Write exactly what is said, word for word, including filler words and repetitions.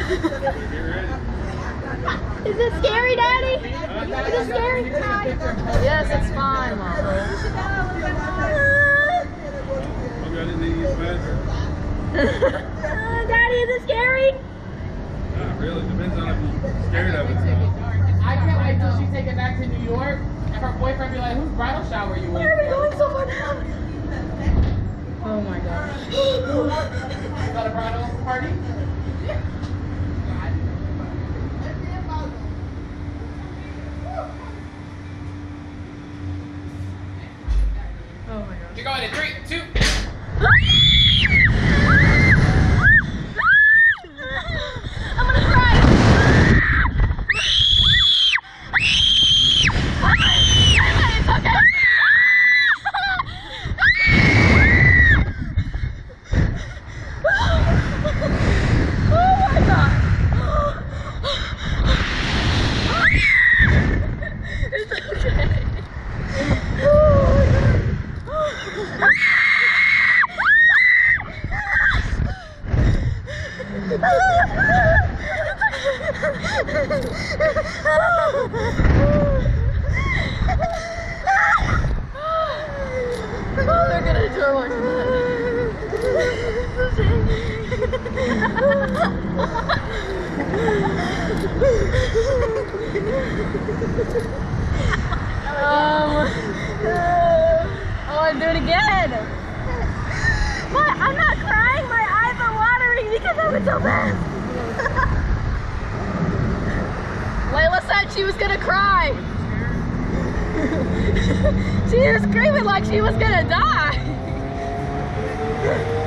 Is it scary, Daddy? Is it scary? Yes, it's fine, Mom. Daddy, is it scary? Not really. Depends on if you're scared of it. I can't wait till she take it back to New York and her boyfriend be like, whose bridal shower are you in? Why are we going so far down? Oh my gosh. Is that a bridal party? Oh my gosh. You're going in three, two. I'm gonna cry. It's okay. Oh my god. It's okay. Oh, they're gonna enjoy watching that. um, oh, I'm doing it again. But I'm not crying. My eyes are watering because I was so bad. Layla said she was gonna cry. She was screaming like she was gonna die.